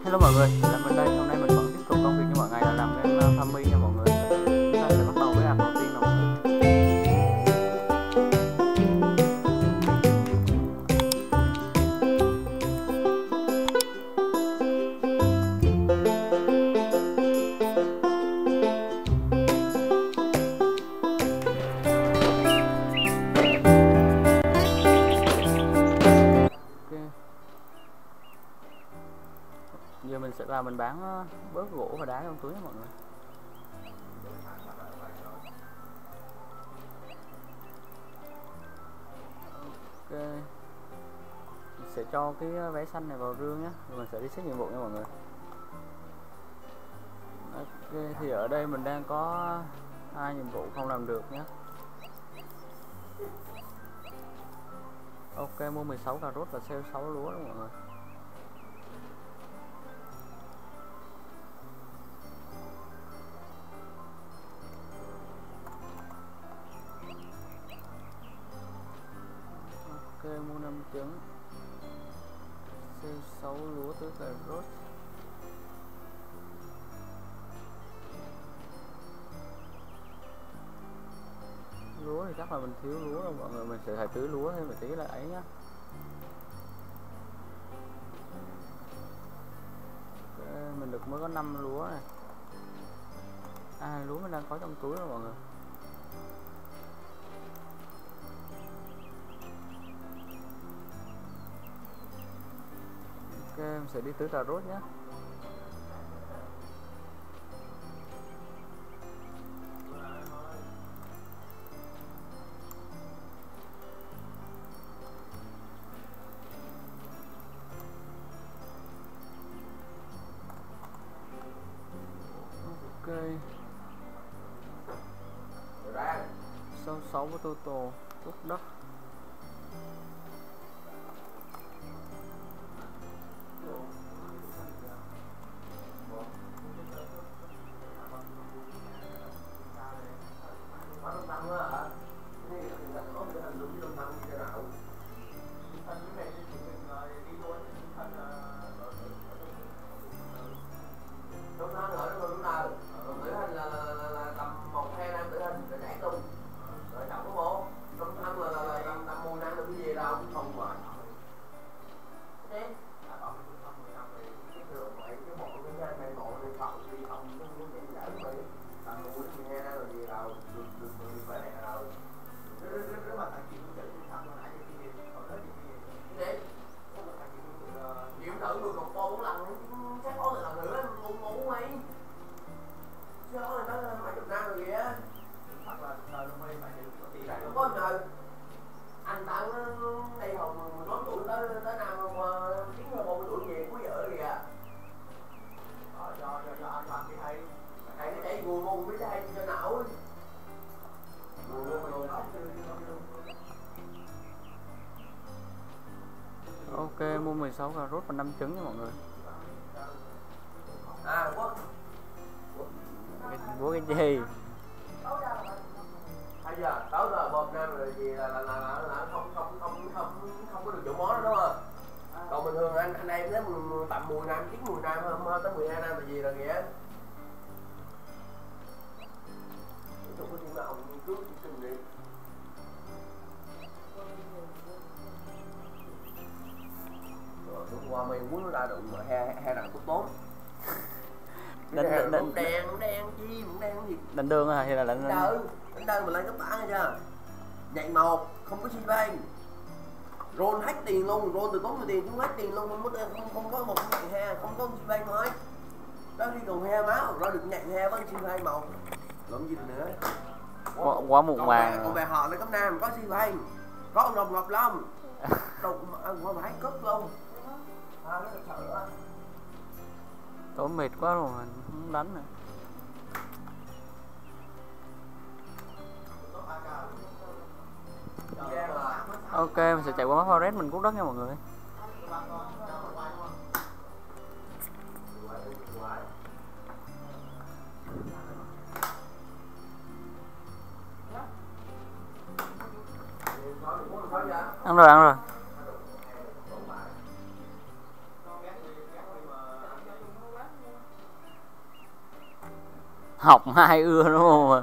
Hello mọi người, là mình đây. Hôm nay mình vẫn tiếp tục công việc như mọi ngày là làm game Farmme nha mọi người. Chúng ta sẽ bắt đầu với app đầu tiên nào mọi người. Giờ mình sẽ vào mình bán bớt gỗ và đá trong túi nha mọi người. Ok, mình sẽ cho cái vé xanh này vào rương nhé, rồi mình sẽ đi xét nhiệm vụ nha mọi người. Ok, thì ở đây mình đang có 2 nhiệm vụ không làm được nhé. Ok, mua 16 cà rốt và sale 6 lúa đó mọi người. Ok, mua 5 trứng, sale 6 lúa tới cà rốt. Lúa thì chắc là mình thiếu lúa rồi mọi người, mình sẽ phải tưới lúa thêm một tí là ấy nhá. Ok, mình được mới có 5 lúa này. Lúa mình đang có trong túi rồi mọi người. Ok, mình sẽ đi tưới cà rốt nhé. Ok, số 6 với total thuốc đất. Ok, mua 16 cà rốt và 5 trứng nha mọi người. Bố cái gì? Bây giờ tối rồi 1 năm rồi gì là không có được chỗ món đó đúng không? Còn bình thường anh em thấy tầm 10 năm, 10 năm hơn tới 12 năm là gì là kìa. Không có chuyện nào nghiên cứu chỉ kinh đi. Đúng qua mày muốn nó ra đụng mà he nào cũng tốt. Đánh đen chi, cũng đen gì? Đánh đơn hay là đánh đơn mà lên cấp tả nghe chưa? Nhạy 1, không có chi banh. Roll hết tiền luôn, roll từ tốn tiền xuống hết tiền luôn, không có một nhạy he, không có chi banh thôi. Đó đi còn he máu, rồi được nhạy he với chi banh 1. Làm gì nữa? Quá muộn màng. Còn về họ lên cấp 5 có chi banh. Có ông Đồng Ngọc Long. Đồng qua bãi cất luôn. Nó thật sự á. Tối mệt quá rồi, không đánh nữa. Ok, mình sẽ chạy qua mắt forest mình cút đất nha mọi người. Ăn rồi. Học hai ưa đúng không?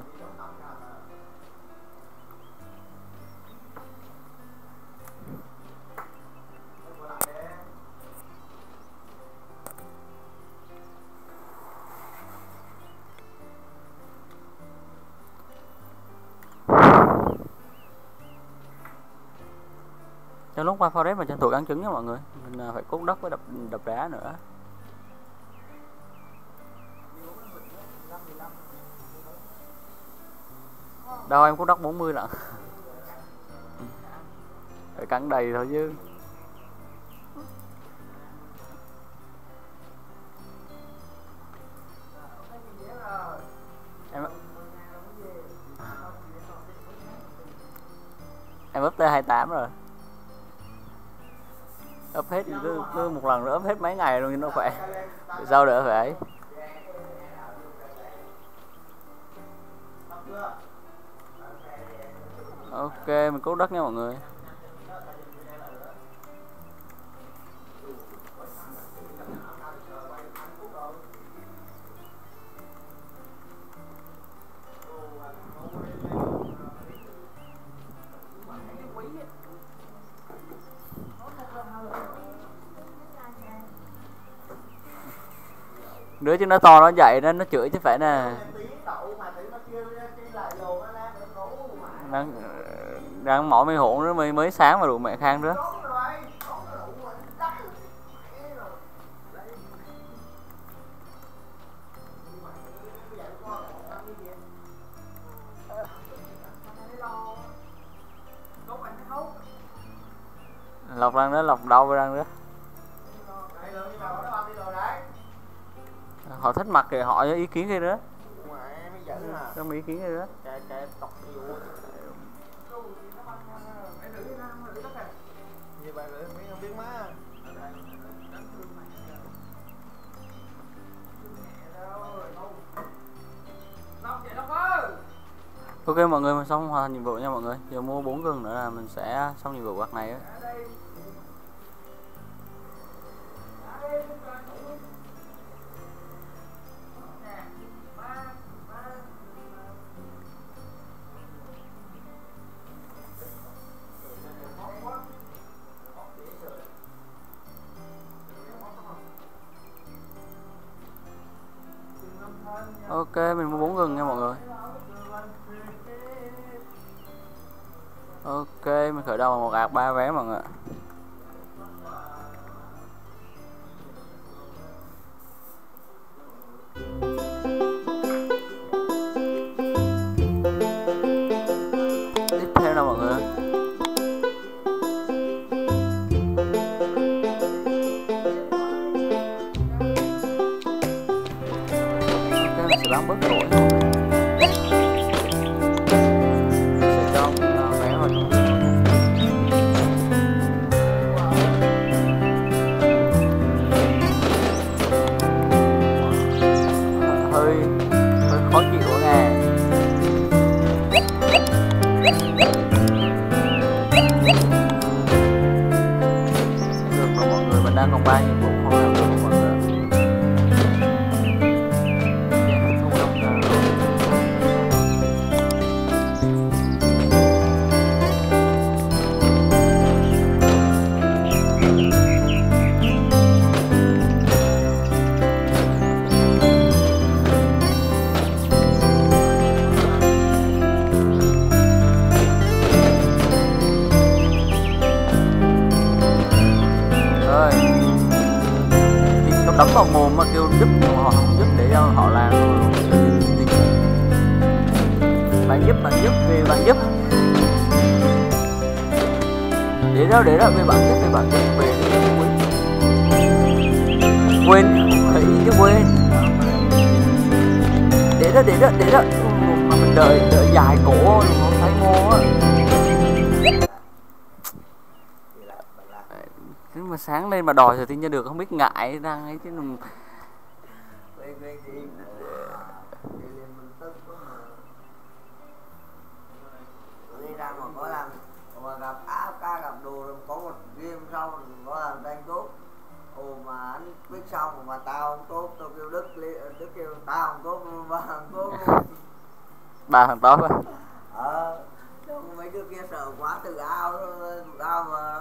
Trong lúc qua forest mà tranh thủ ăn trứng nha mọi người, mình phải cốt đất với đập đá nữa. Đâu em cốt đất 40 lận. Phải cắn đầy thôi chứ. Em up tới 28 rồi. Up hết cứ một lần nữa up hết mấy ngày luôn cho nó khỏe. Sao đỡ phải. Ok, mình cốt đất nha mọi người. Đứa chứ nó to nó dậy nó chửi chứ phải nè. Đang mỏi mày hụn nữa mới sáng mà đủ mẹ khang nữa. Lọc răng đó, lọc đâu răng đó. Họ thích mặt thì họ có ý kiến kia nữa. Có ý kiến kia nữa. Ok mọi người, mình xong hoàn thành nhiệm vụ nha mọi người. Giờ mua 4 gừng nữa là mình sẽ xong nhiệm vụ quạt này á. Ok, mình mua 4 gừng nha mọi người. Ok, mình khởi đầu một ạc 3 vé mọi người. Tiếp theo nào mọi người. Ok, mình sẽ bán bớt lỗi thôi. Sẽ cho vé vào trong hơi khó chịu quá nghe. Được rồi mọi người, mình đang còn 3 nhiệm vụ không làm được mọi người. Đấm vào mồm mà kêu giúp nhưng mà họ không giúp để cho họ làm. Bạn giúp vì bạn giúp. Để đó vì bạn giúp về quên khỉ chứ quên. Để đó mà mình đợi dài cổ không thấy ngô á. Nếu mà sáng lên mà đòi thì tin cho được, không biết ngại đang ấy chứ đừng. Đi ra mà có làm mà gặp áo ca gặp đồ có một game sau có làm đánh tốt Ồ mà anh quyết xong mà tao không tốt, tao kêu Đức kêu tao không tốt mà không tốt. Ba thằng tốt á. Trong mấy đứa kia sợ quá tự ao mà.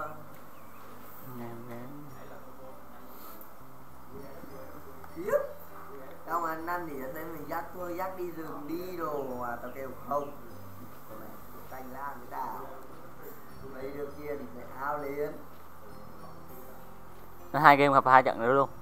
Khiếp. Xong anh thì thấy mình dắt thôi, dắt đi rừng đi đồ mà tao kêu không. Canh la người ta. Mấy đứa kia thì phải ao liền. Nó 2 game gặp 2 trận nữa luôn.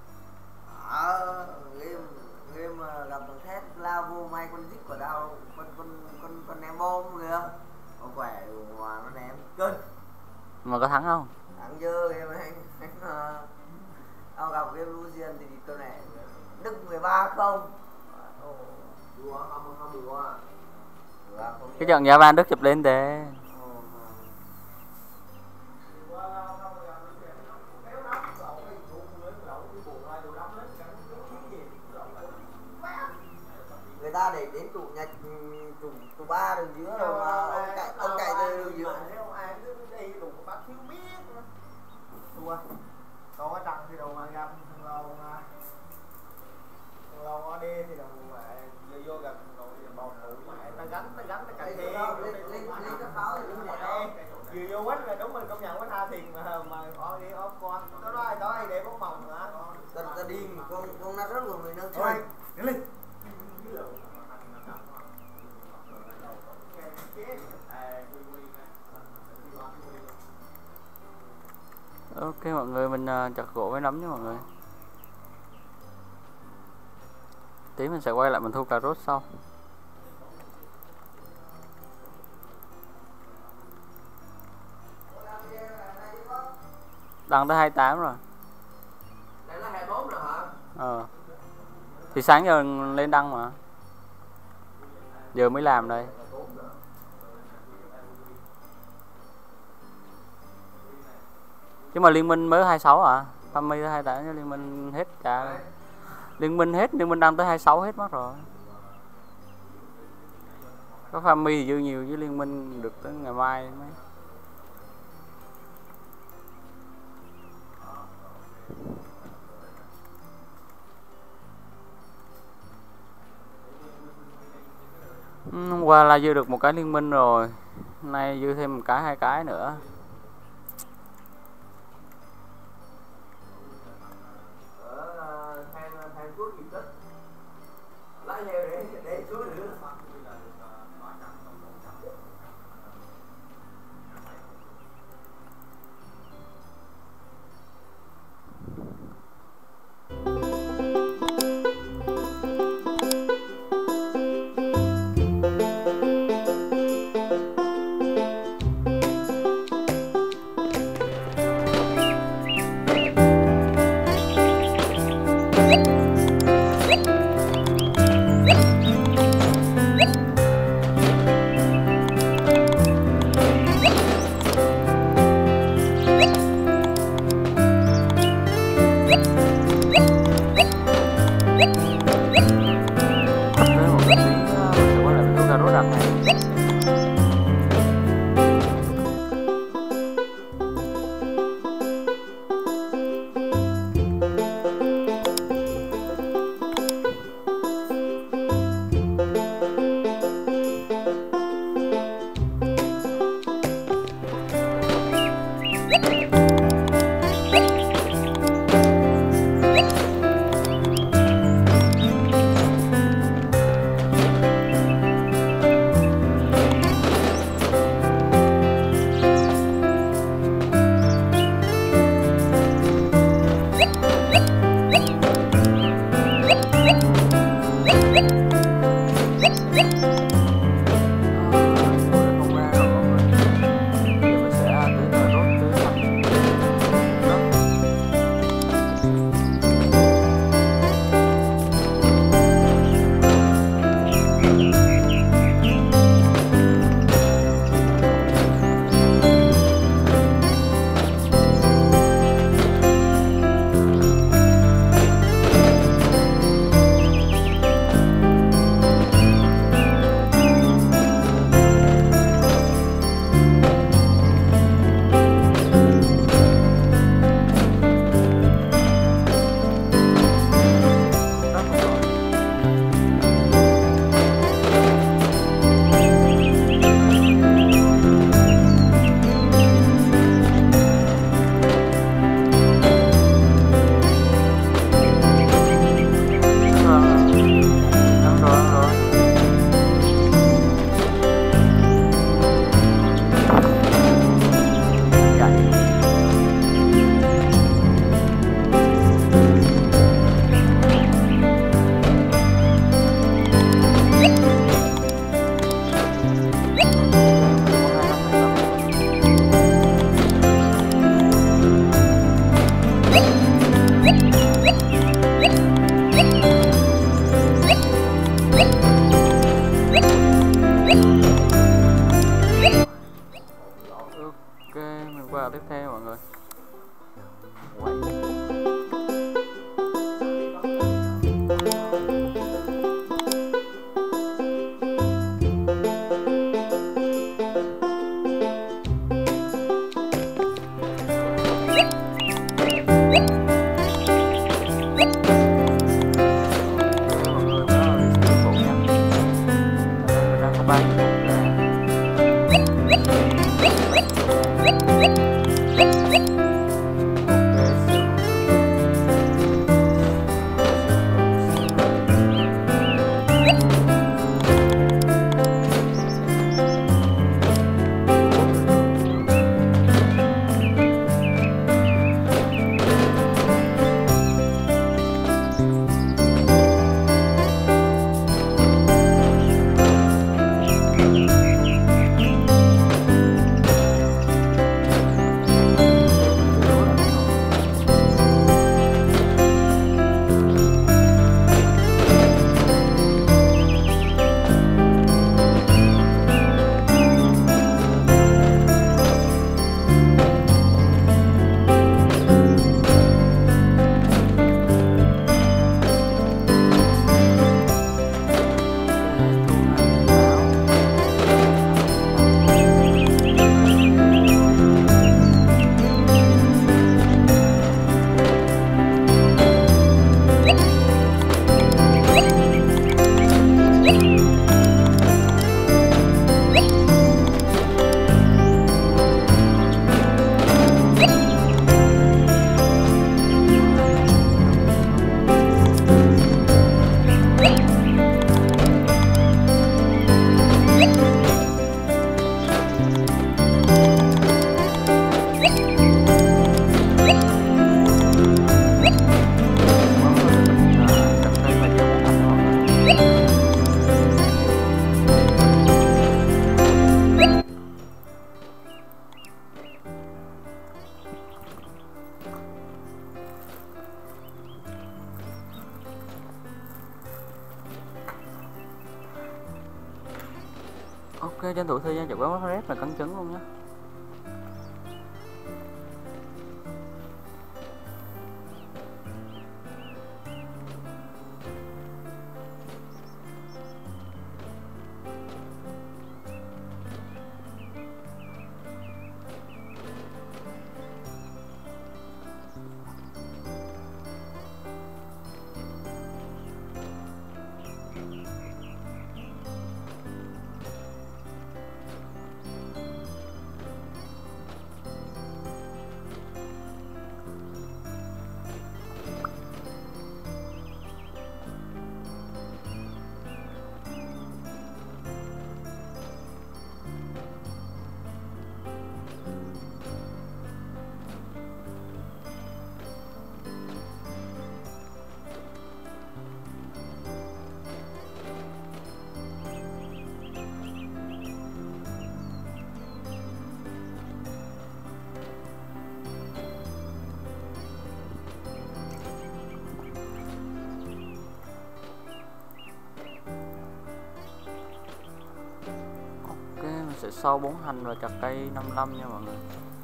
Game gặp thằng thét lao vô may con dít của tao, con ném bom kìa. Nó khỏe mà nó ném cân. Mà có thắng không? Thắng chưa game này. Tao gặp game Lucian thì tôi này Đức 13-0. Đùa không đùa. Cái trận Gia Ban Đức chụp lên thế. Người ta để đến trụ nhà trụ 3 đường giữa rồi mà ông chạy từ đường giữa. Ông ai cứ đi đủ bác thiếu biết nữa. Thua. Còn ở trận thì đầu mà gặp thằng lâu ở đi thì đầu mà vô gặp rồi bầu thủ mẹ ta gánh ta cạnh thi lên cái pháo thì đúng rồi. vừa vô quýt là đúng mình công nhận với tha thiền mà họ đi ốp con đó ai để bóng mồng hả ta đi con nó rất là người nâng thôi đi lên Ok mọi người, mình chặt gỗ với nấm nha mọi người. Tí mình sẽ quay lại mình thu cà rốt sau. Đăng tới 28 rồi. Đây là 24 rồi hả? Thì sáng giờ lên đăng mà. Giờ mới làm đây. Chứ mà liên minh mới 26 à? Farmme tới 28 chứ liên minh hết cả. Liên minh đăng tới 26 hết mất rồi. Có Farmme thì dư nhiều với liên minh được tới ngày mai mới. Hôm qua là dư được một cái liên minh rồi. Hôm nay dư thêm một cái 2 cái nữa. Hàn Quốc gì tích lái heo để xuống nữa. Ok, tranh thủ thời gian chụp cái mắt rép là cắn trứng luôn nhé. Sẽ so 4 hành và chặt cây 55 nha mọi người.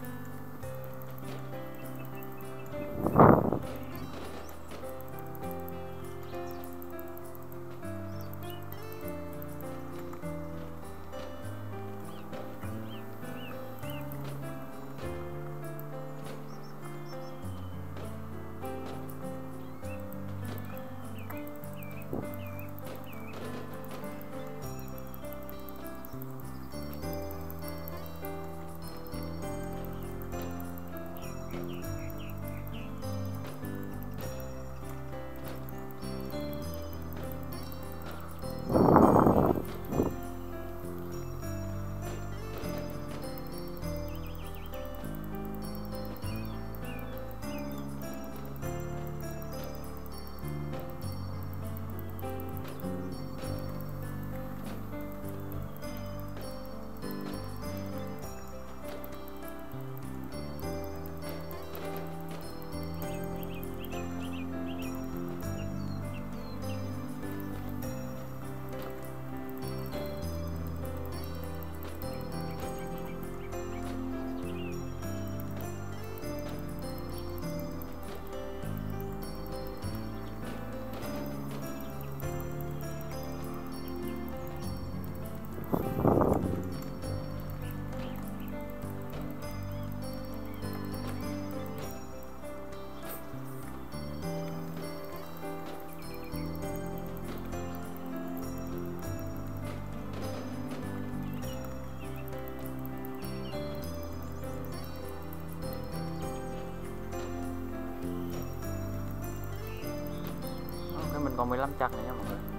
Mình còn 15 chặt nữa nha mọi người.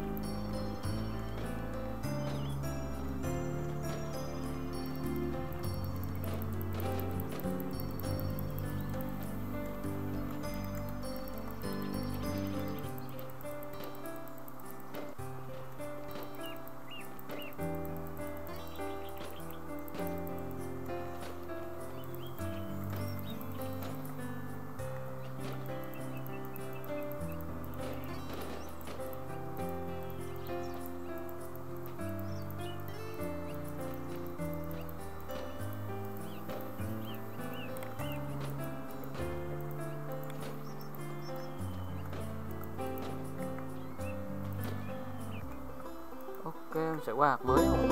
Ok, mình sẽ qua hạt mới không?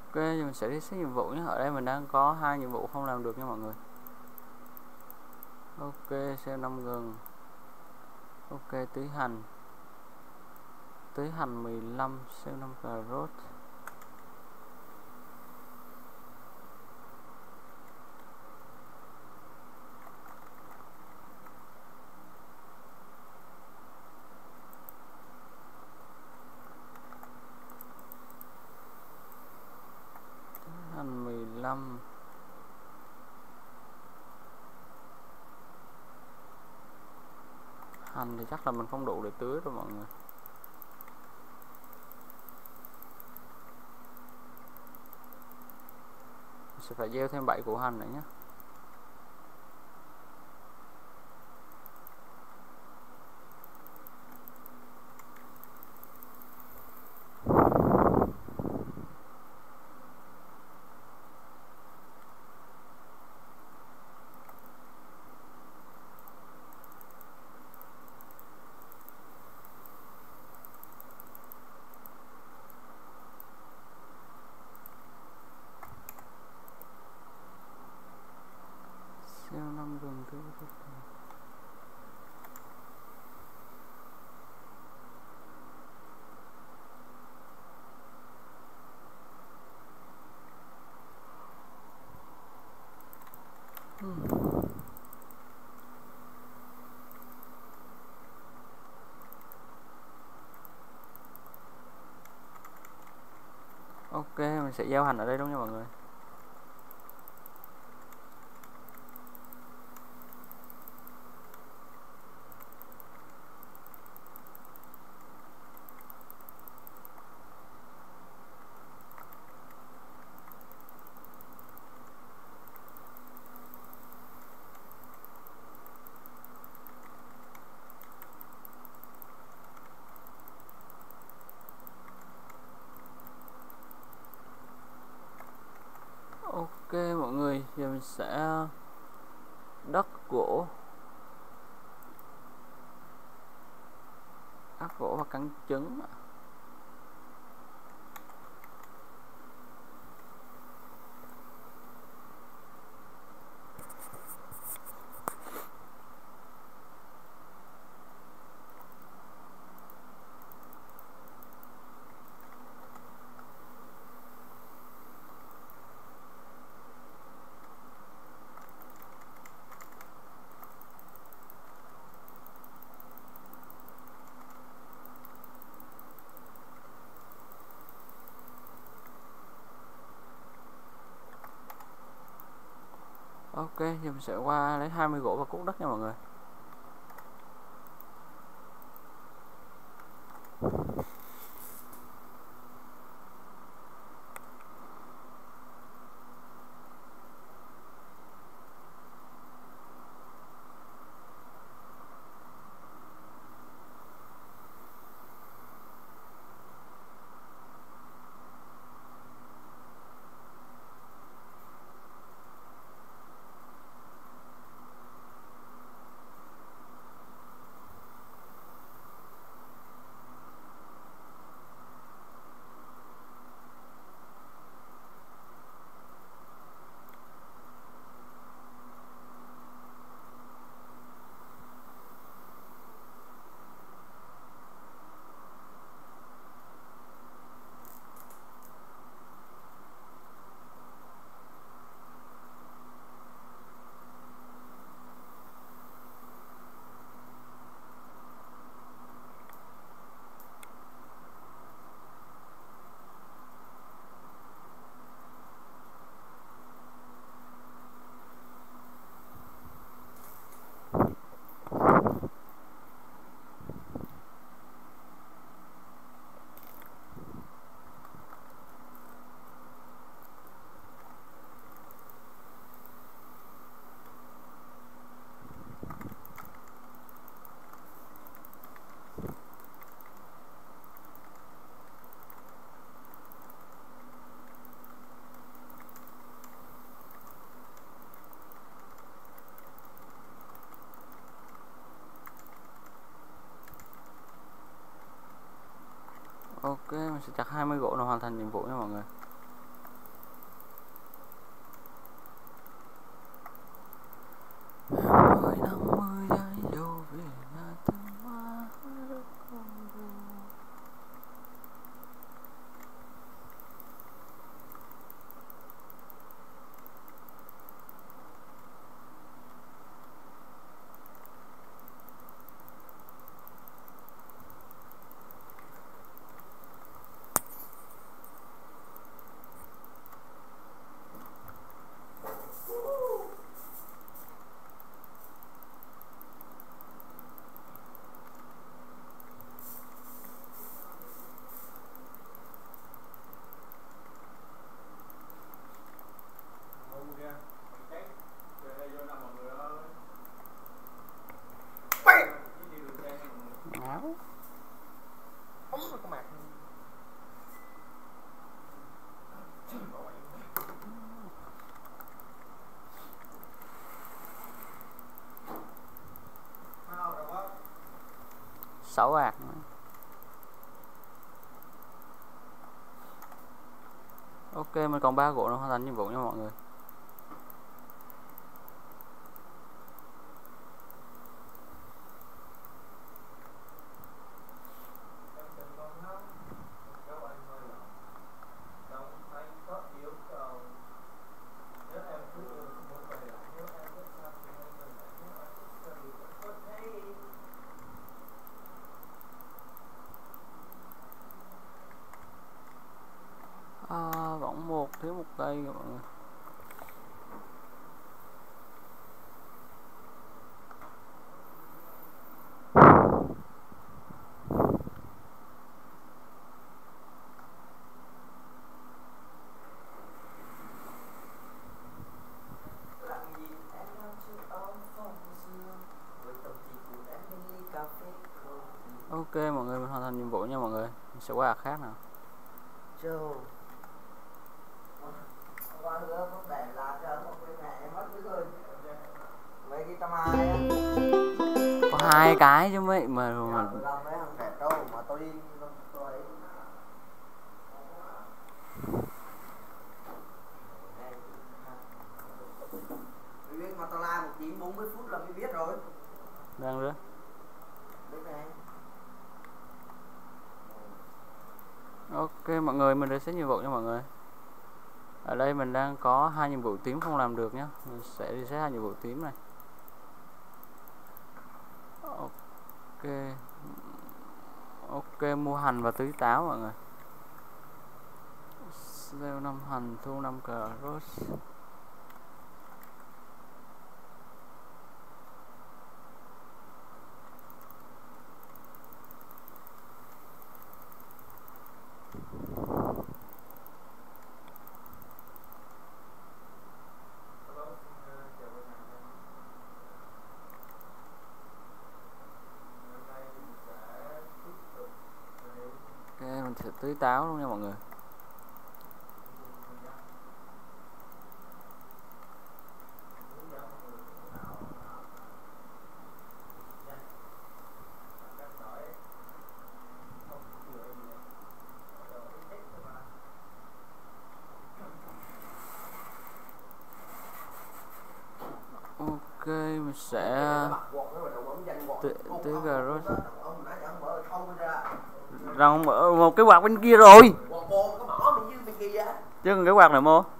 Ok, giờ mình sẽ đi xét nhiệm vụ nhé. Ở đây mình đang có 2 nhiệm vụ không làm được nha mọi người. Ok, sale 5 gừng. Ok, tưới hành. Tưới hành 15, sale 5 cà rốt. Hành 15. Hành thì chắc là mình không đủ để tưới rồi mọi người. Mình sẽ phải gieo thêm 7 củ hành nữa nhé. Sale 5 gừng tưới. Ok, mình sẽ gieo hành ở đây đúng không nha mọi người. Ok mọi người, giờ mình sẽ đất gỗ. Đất gỗ và cắn trứng. Ok, giờ mình sẽ qua lấy 20 gỗ và cuốc đất nha mọi người. Ok, mình sẽ chặt 20 gỗ để hoàn thành nhiệm vụ nha mọi người. 6 ạc. Ok, mình còn 3 gỗ nữa hoàn thành nhiệm vụ nha mọi người. Vẫn thiếu một cây mọi người. Ok mọi người, mình hoàn thành nhiệm vụ nha mọi người. Mình sẽ qua ạc khác nào. Châu qua nữa không để làm cho một cái mẹ em mất rồi. Mấy cái 120 á. Có 2 cái chứ mấy mà Làm mấy thằng trẻ trâu mà tôi đi tôi ấy. Biết mà tao la 1940 phút là mới biết rồi. Đang nữa. Biết này. Ok mọi người, mình đã xếp nhiệm vụ cho mọi người. Ở đây mình đang có 2 nhiệm vụ tím không làm được nhé. Mình sẽ đi xếp 2 nhiệm vụ tím này. Ok. Ok, mua hành và tưới táo mọi người. Gieo 5 hành, thu 5 cà rốt. Mình sẽ tưới táo luôn nha mọi người. Ok, mình sẽ tưới cà rốt. Rằng mở một cái quạt bên kia rồi. Chứ còn cái quạt này mua.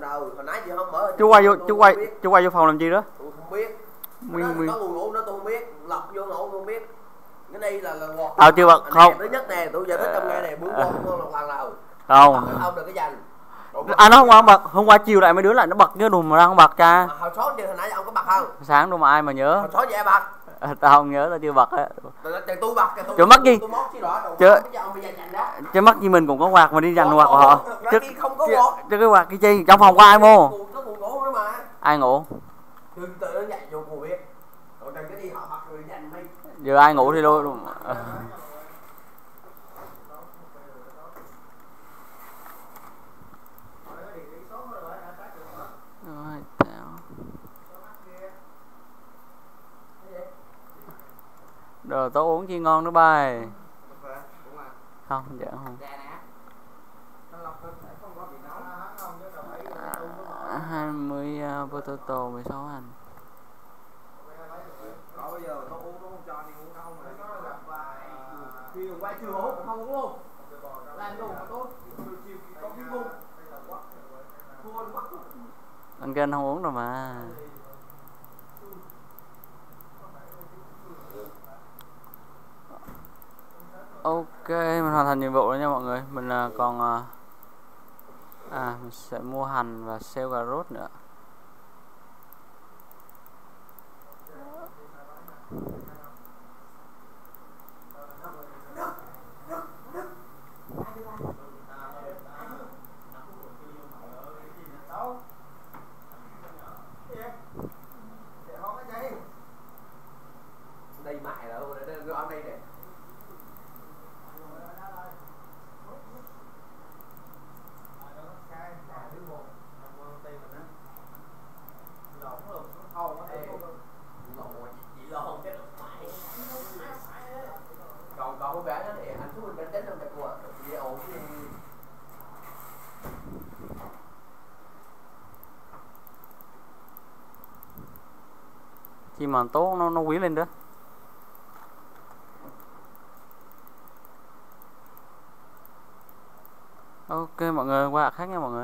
Chú quay vô phòng làm chi đó? Tôi không biết. Nó nguồn ngủ nó tôi không biết, lọc vô ngủ tôi không biết. Cái này là quạt. Chưa bật không. Thứ nhất nè, tôi giải thích trong nghe này, bước vô không lần nào. Không được cái dành. Nó không bật, hôm qua chiều lại mấy đứa lại nó bật cái đùm mà ra không bật cha. Hồi sáng chứ hồi nãy ông có bật không? Sáng đâu mà ai mà nhớ. Hồi sáng vậy bật. Tao không nhớ, tao chưa bật á. Tôi bật, chứ mắc gì? Chứ mắc gì mình cũng có quạt mà đi dành quạt của họ. Chứ cái quạt cái chi, trong phòng có ai mua? Ai ngủ? Giờ ai ngủ thì luôn. Rồi tao uống chi ngon nữa bài. Không, dạ không. 20 potato 16 hành. Bây giờ nó uống nó không cho đi uống đâu mà. Khi qua chiều hút cũng không uống luôn. Làm đồ mà tốt. Chiều có cái ngu. Anh kênh không uống rồi mà. Ok, mình hoàn thành nhiệm vụ rồi nha mọi người. Mình còn mình sẽ mua hành và xeo cà rốt nữa. Đây mại là ở đây nè. chim mòn tốt nó quý lên đó. Ok mọi người, qua khác nha mọi người.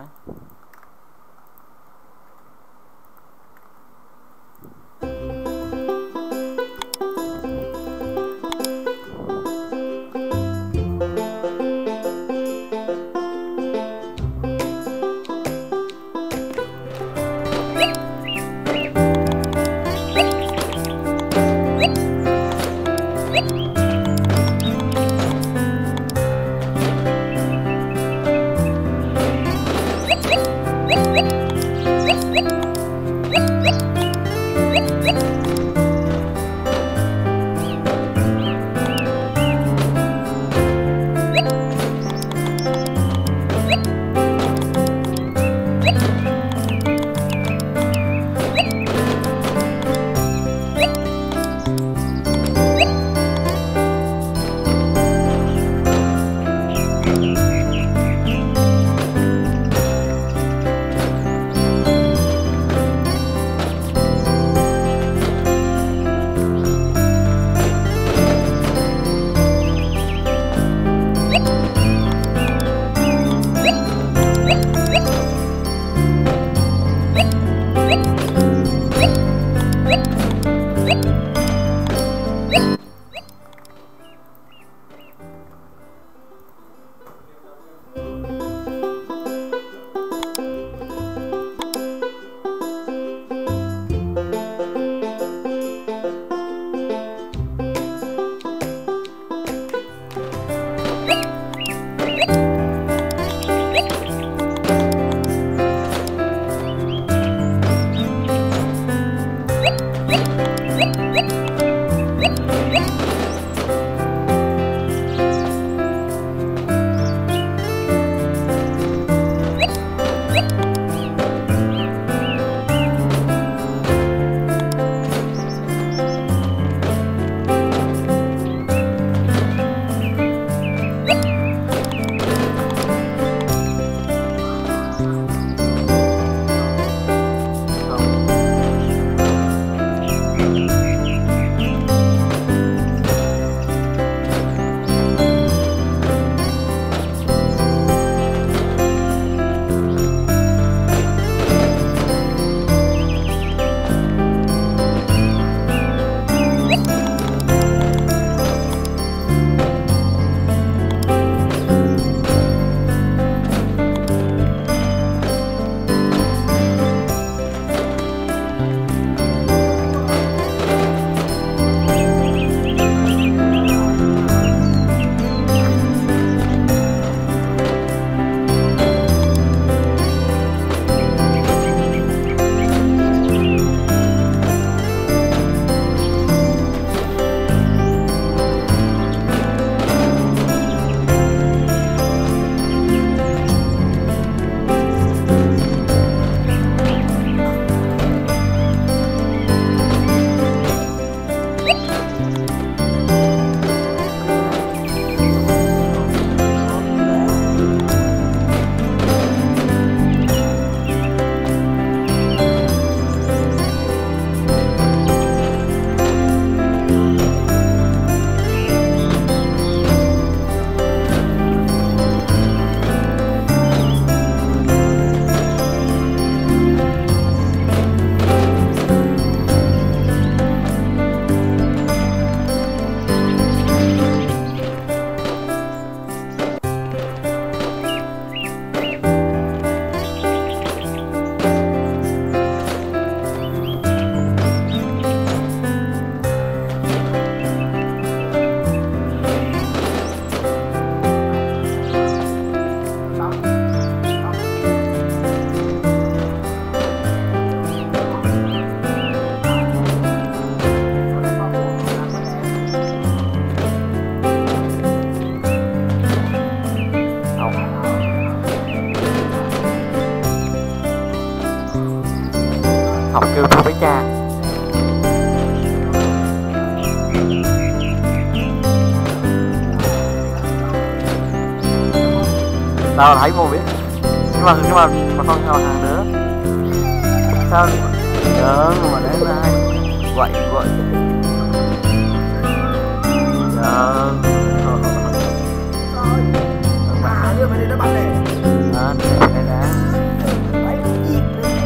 Học kêu tôi với cha. Tao thấy mua biết, nhưng mà không theo hàng nữa. Sao? Mà đấy là quậy À đưa mày đi nó bắn này. Đây đã. Đấy nó nhịp lên.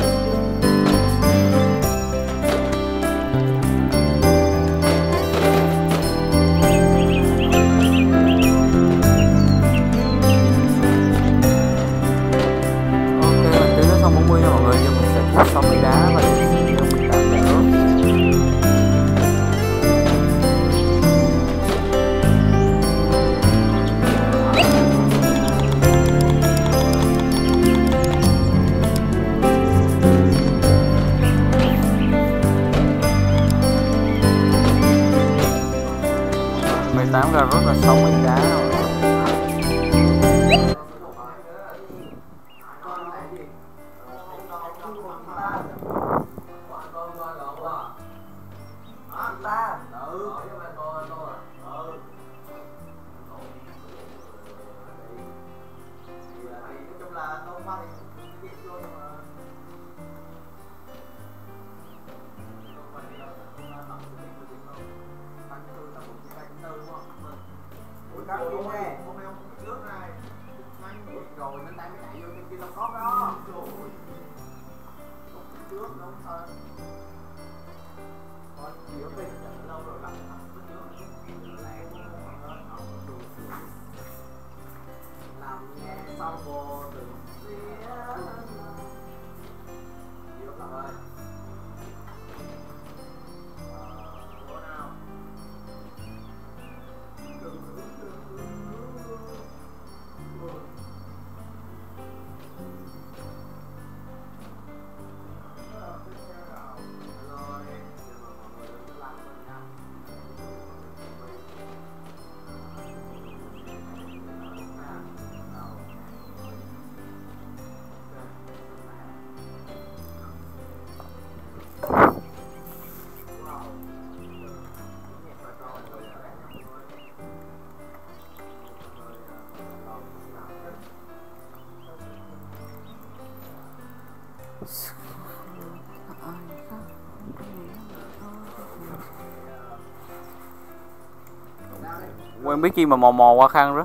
Ok, mình tính đến xong 40 nha mọi người, giờ mình sẽ kiếm 60 đá và sẽ 18 kẹo nữa. Tám cà rốt là 60 đá rồi. Các chú nè, hôm nay ông biết trước này. Nhanh rồi nên tay mới chạy vô trên kia nó có đó. Rồi. Trước nó không sao. Còn chiếu bên lâu rồi gặp làm nghe xong vô từng phía. Chiếu cả ơi. Vô nào. Quen biết chi mà mò mò qua khăn đó.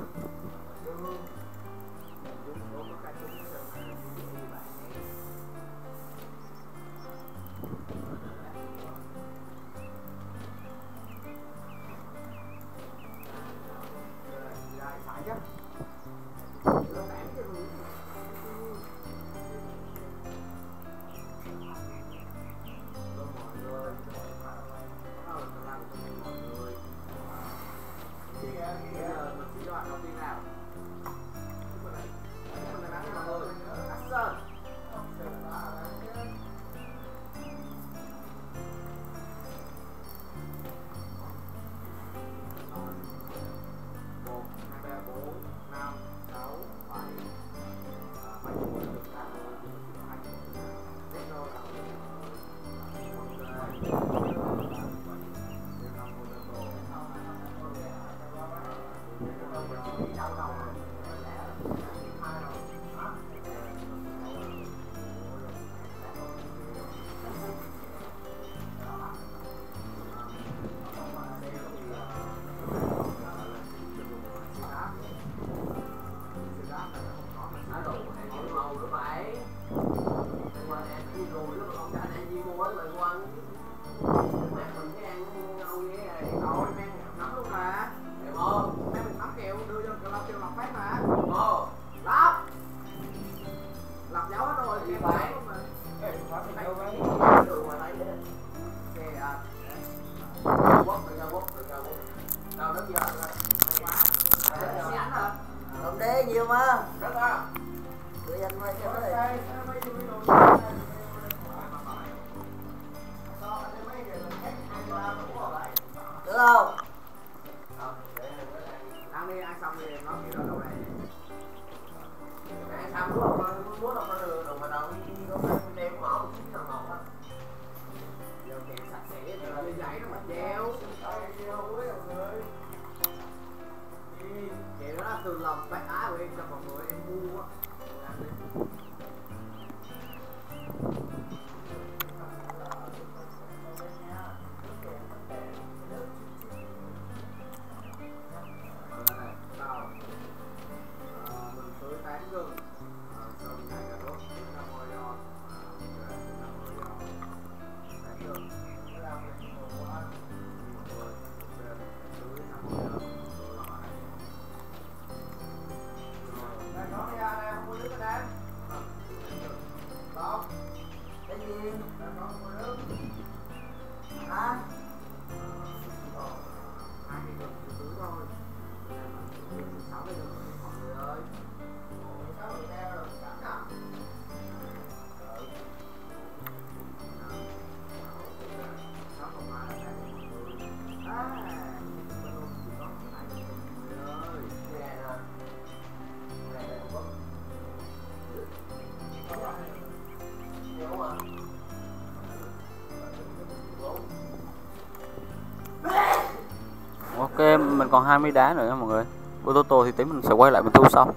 Không đế nhiều mà. Tụi anh quay cho đây. Được không? Ăn đi, ăn xong thì nói chuyện đó đâu này. Ăn xong đúng không? Muốn đâu có đường mà đâu có phải đeo mỏ một chút nào mỏ. Giờ kẹo sạch sẽ rồi lên giấy nó mà treo. Kẹo đó là từ lòng bác ái của em cho mọi người em mua á. Cái gì? Hả? Ok, mình còn 20 đá nữa nha mọi người. Potato thì tí mình sẽ quay lại mình thu sau.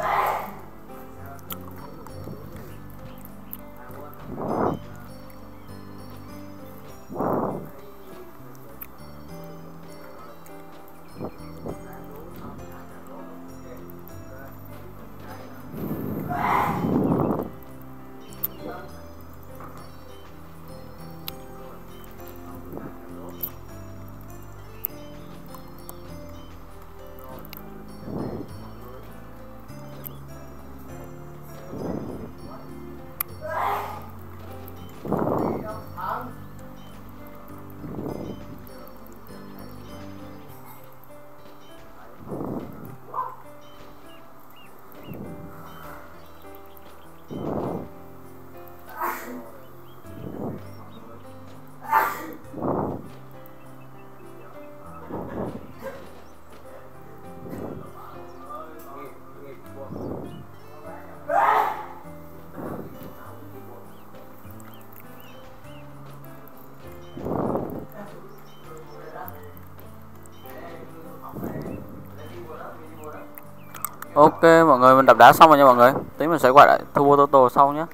Ok mọi người, mình đập đá xong rồi nha mọi người. Tí mình sẽ quay lại thu potato sau nhé.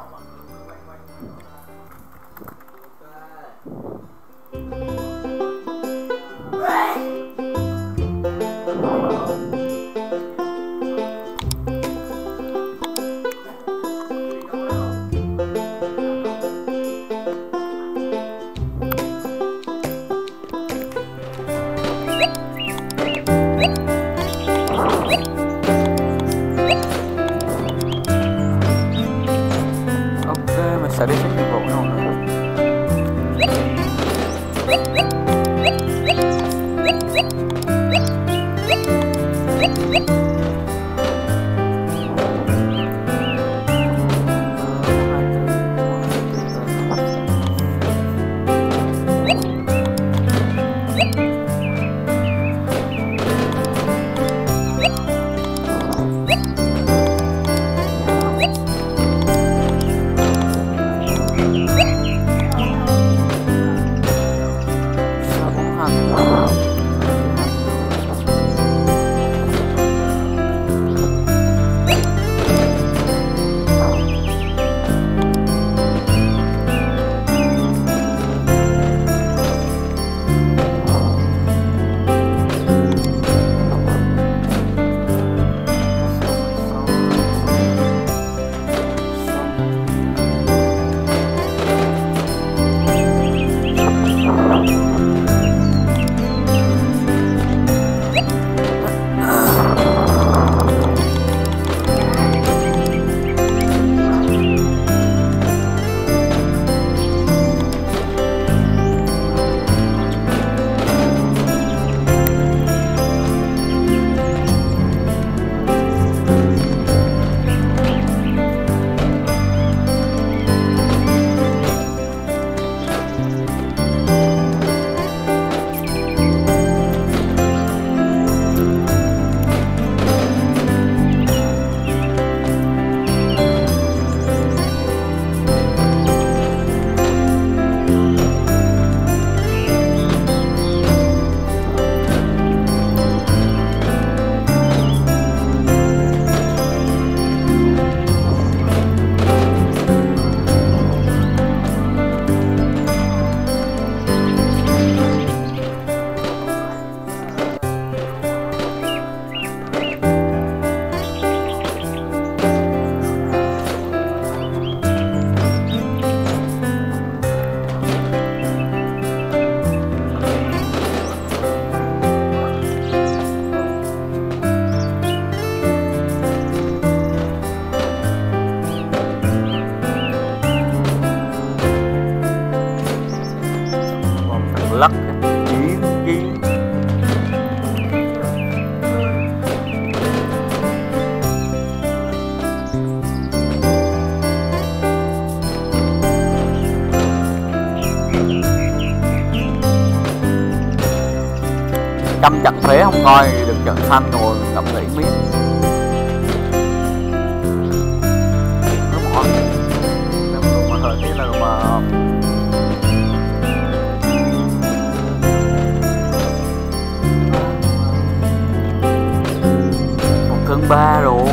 Sẽ đi xin nhiệm vụ nào nữa. 100 trận phế không coi được trận xanh rồi ngậm nghĩ miết. Đúng rồi. Đồ mà thời tiết là đồ mà một cân 3 rồi.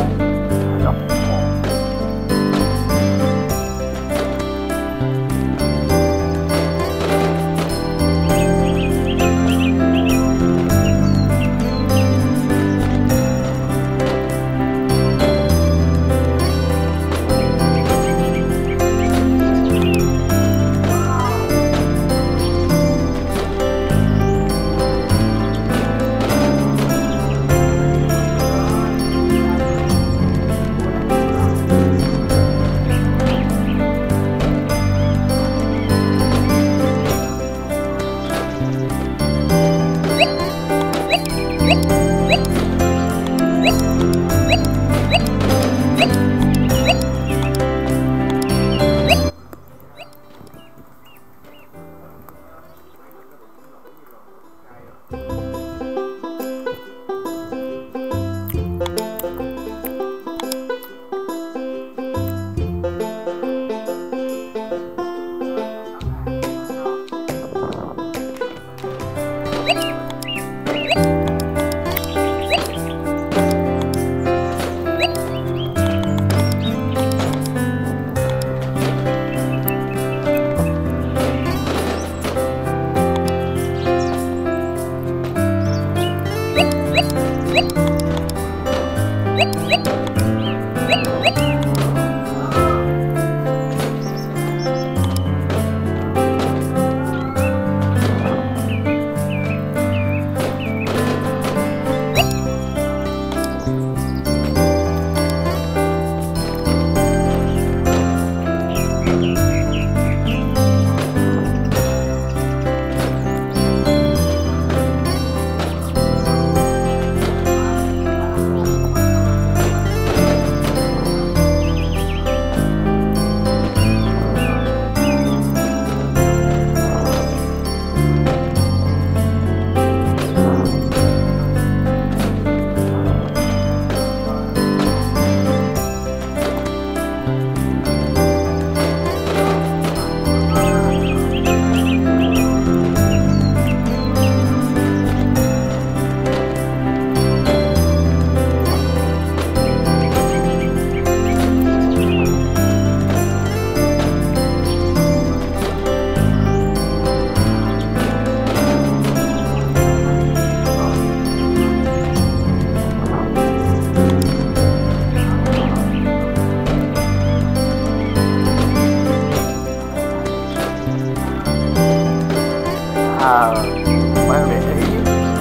Mấy để ý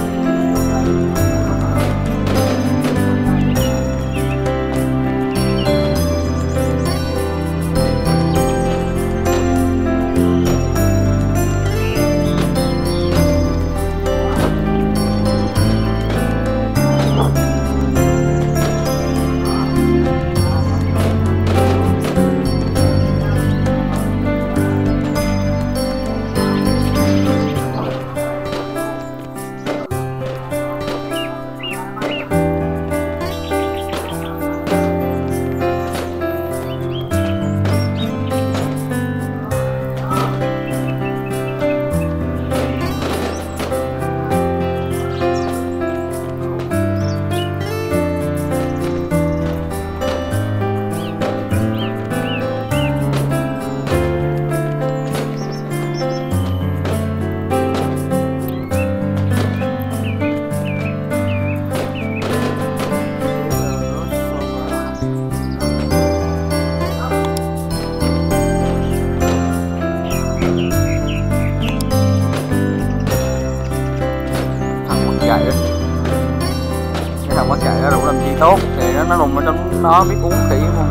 chạy ra đủ làm gì tốt thì nó lùm ở trong nó biết uống kỹ không.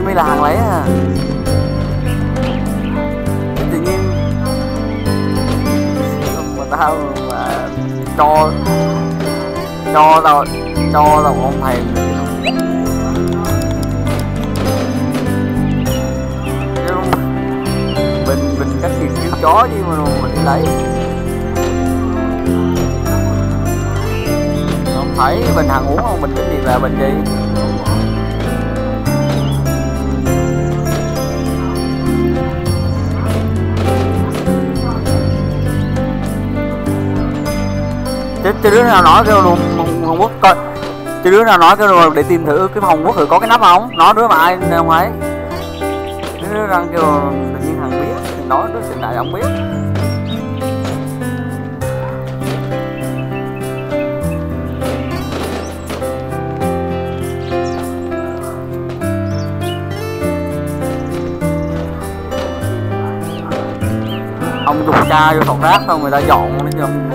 mới là hàng lấy à. Tự nhiên mà tao mà cho tao không thèm bình cách việc kiếm chó chứ mà mình đi lấy không thấy bình hàng uống không, bình cái gì là bình gì. Chứ đứa nào nói kêu luôn Hồng Quốc coi, chứ đứa nào nói kêu luôn để tìm thử cái Hồng Quốc thử có cái nắp không, nói đứa mà ai không thấy, đứa đang kêu tự nhiên thằng biết thì nói đứa xịn đại không biết. Ông dùng cha vô thùng rác thôi người ta dọn nó chứ ông.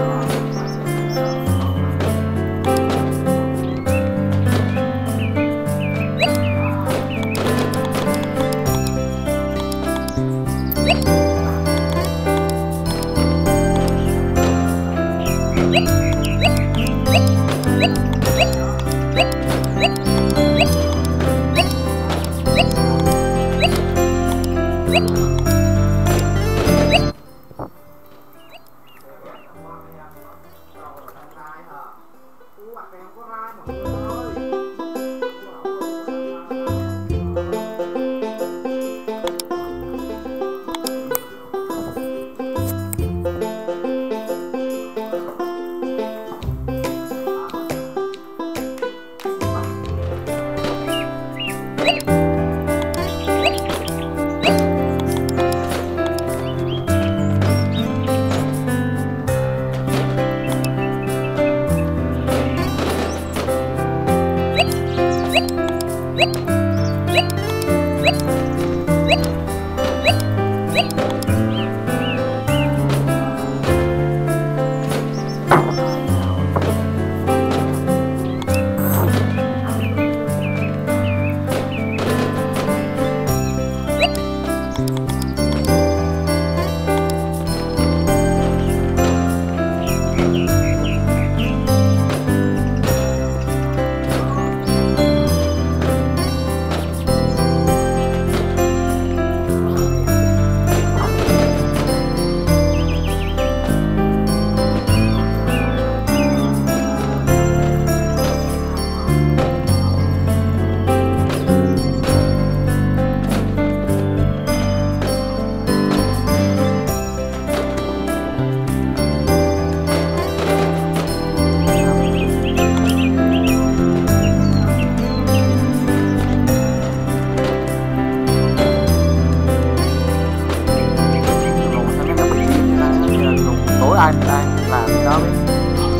Ai làm đó biết.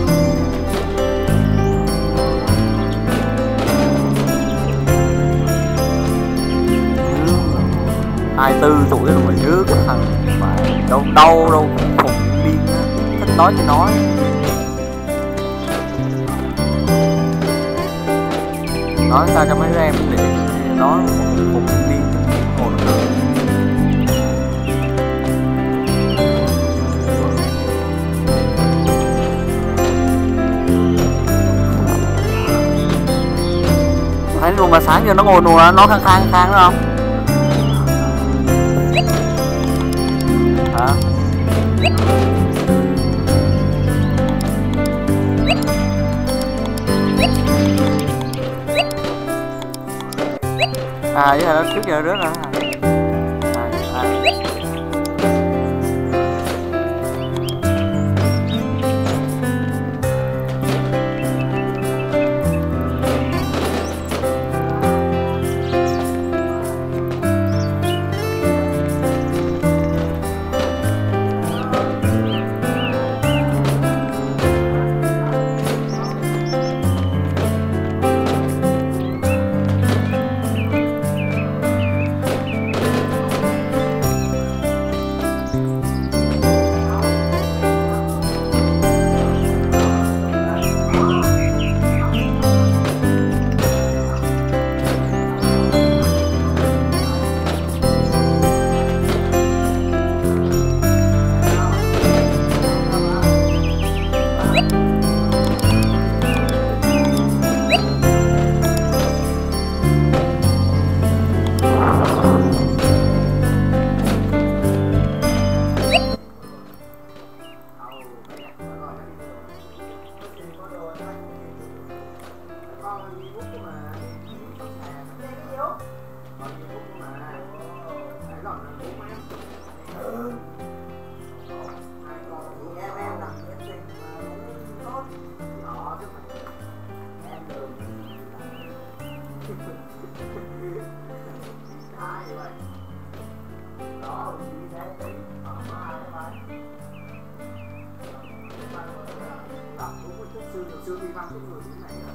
Ai tư tuổi rồi mà nhớ cái thằng mà đâu khùng điên thích nói thì nói. Nói sao cho mấy em để nó khùng điên hồn được. Thấy luôn mà sáng giờ nó ngồi nùa nó khang đó không? Hả? À với là trước giờ rớt rồi. cái người như này á.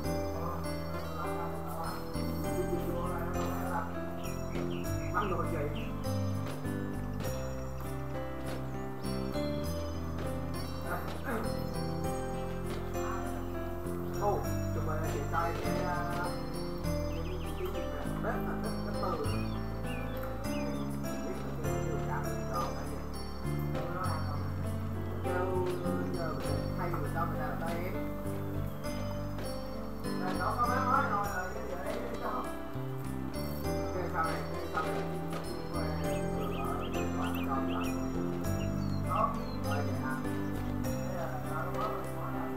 Ăn rồi chị. Ô, tụi mình chị coi cái gì nè, bếp là bếp từ. Thay người ta người ta ở đây nó có mấy món rồi rồi cái gì đấy đó cái sau này đó rồi vậy ha đây là nó có món nào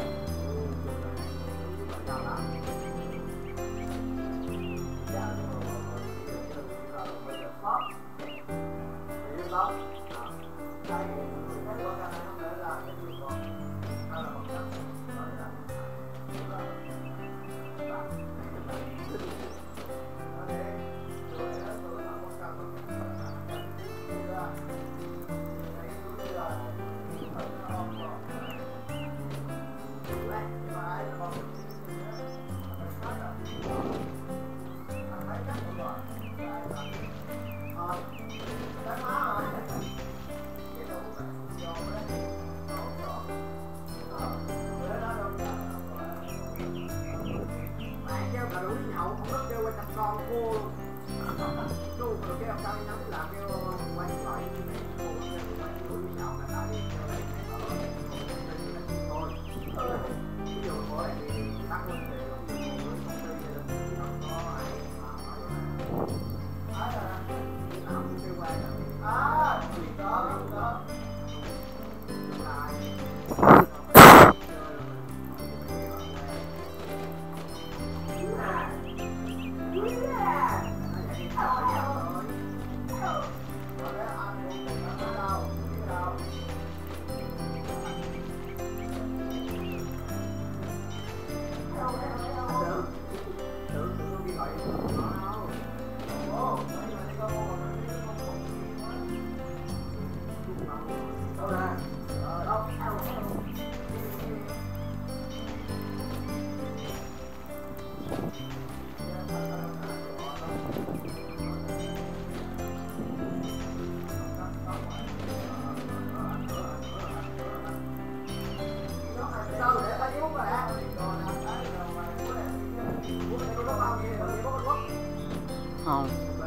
không?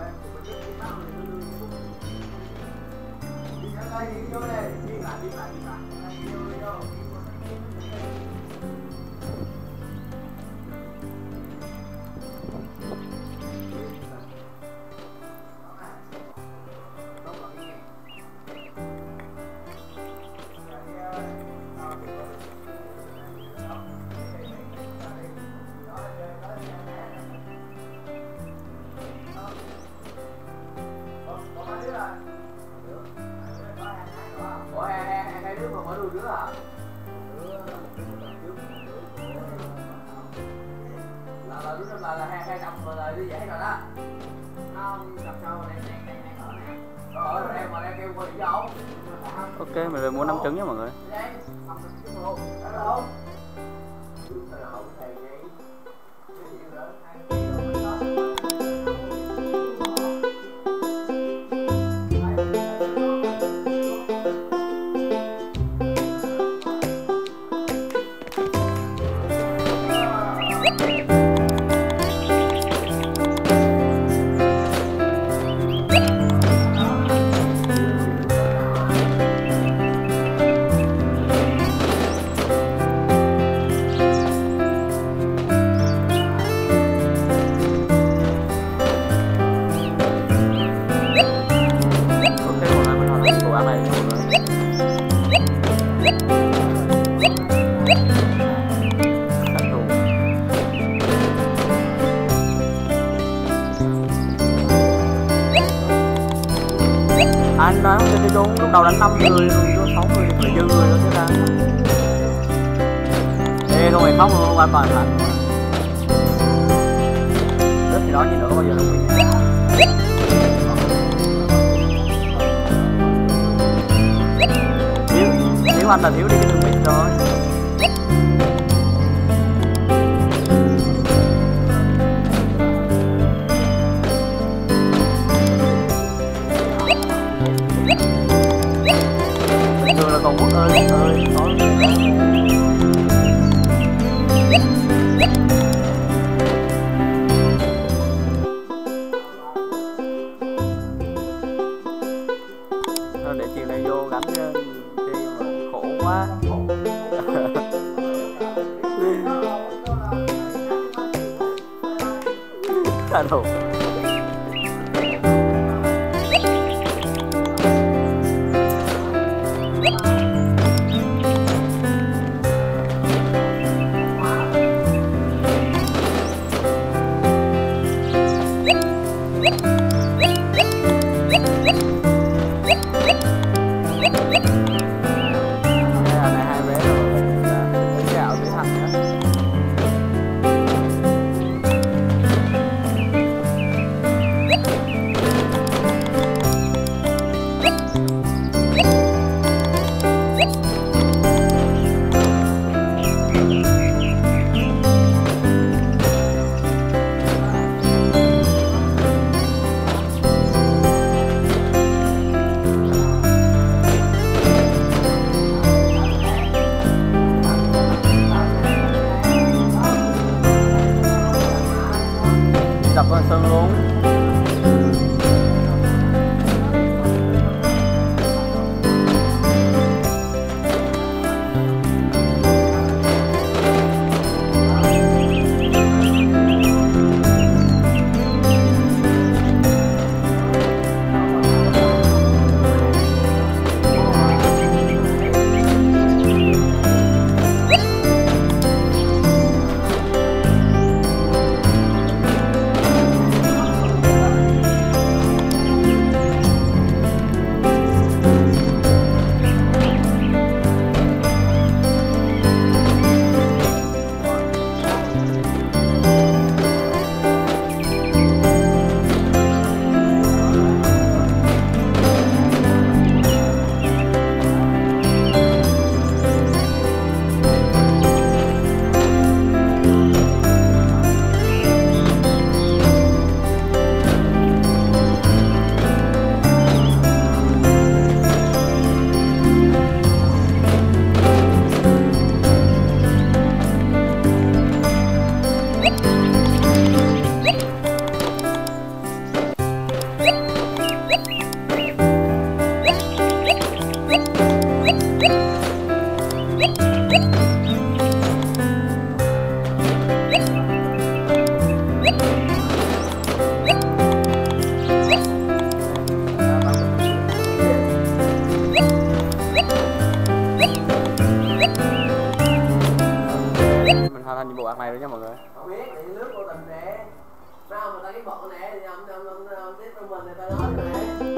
Là hai cặp là như vậy rồi đó. Không, cặp sau này ở nè. Ở đây mà đang kêu qua đi đâu? Ok, mình về mua 5 trứng nha mọi người. Anh nói cái đúng lúc đầu đánh 5 người rồi 6 người thì phải dư người đó chứ ra. Ê không phải khóc luôn, qua toàn thành. Rất thì đó gì nữa bao giờ không biết. Thiếu anh là thiếu đi cái đường mít rồi. ơi có thôi để chiều nay vô gánh chứ đi mà khổ quá. Hello. Đập vào sân luôn. Mình hoàn thành nhiệm vụ ạc này rồi nha mọi người. Không biết thì nước vô tình nè, sao mà ta cái bọn nè thì tiếp trong mình người ta nói nè.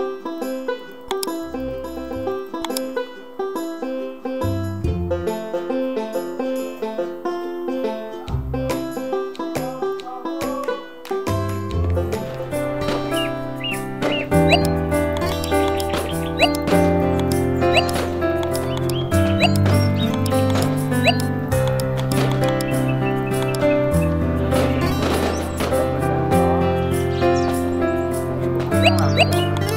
Làm